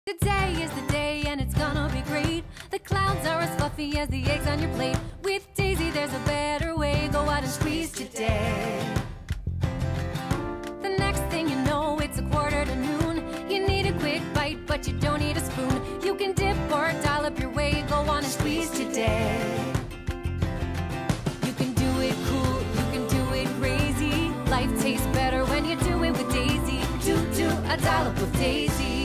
Today is the day and it's gonna be great. The clouds are as fluffy as the eggs on your plate. With Daisy there's a better way. Go out and squeeze today. The next thing you know it's a quarter to noon. You need a quick bite but you don't need a spoon. You can dip or dial up your way. Go on and squeeze today. You can do it cool, you can do it crazy. Life tastes better when you do it with Daisy. Do a dial up with Daisy.